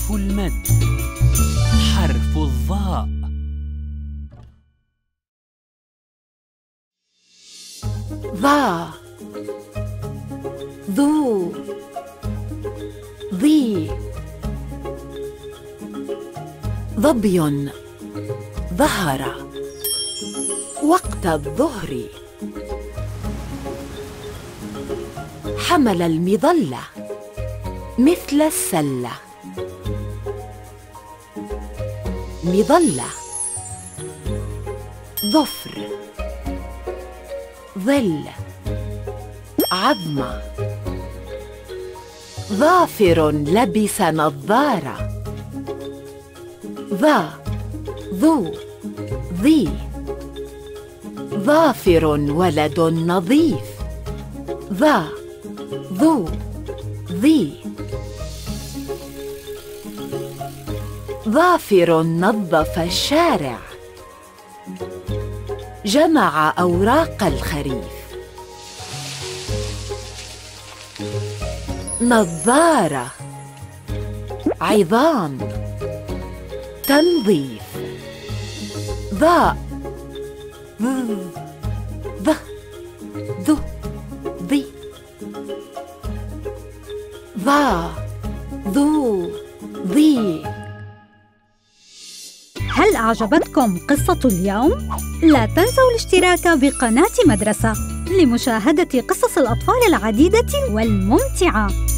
حرف المد. حرف الظاء. ظا، ذو، ظي. ظبي، ظهر. وقت الظهر. حمل المظلة مثل السلة. مظلة. ظفر. ظل. عظمة. ظافر لبس نظارة. ظا، ذو، ذي. ظافر ولد نظيف. ظا، ذو، ذي. ظافر نظف الشارع. جمع أوراق الخريف. نظارة. عظام. تنظيف. ظاء، ظ، ذو، ذي. ظا، ذو، ذي. هل أعجبتكم قصة اليوم؟ لا تنسوا الاشتراك بقناة مدرسة لمشاهدة قصص الأطفال العديدة والممتعة.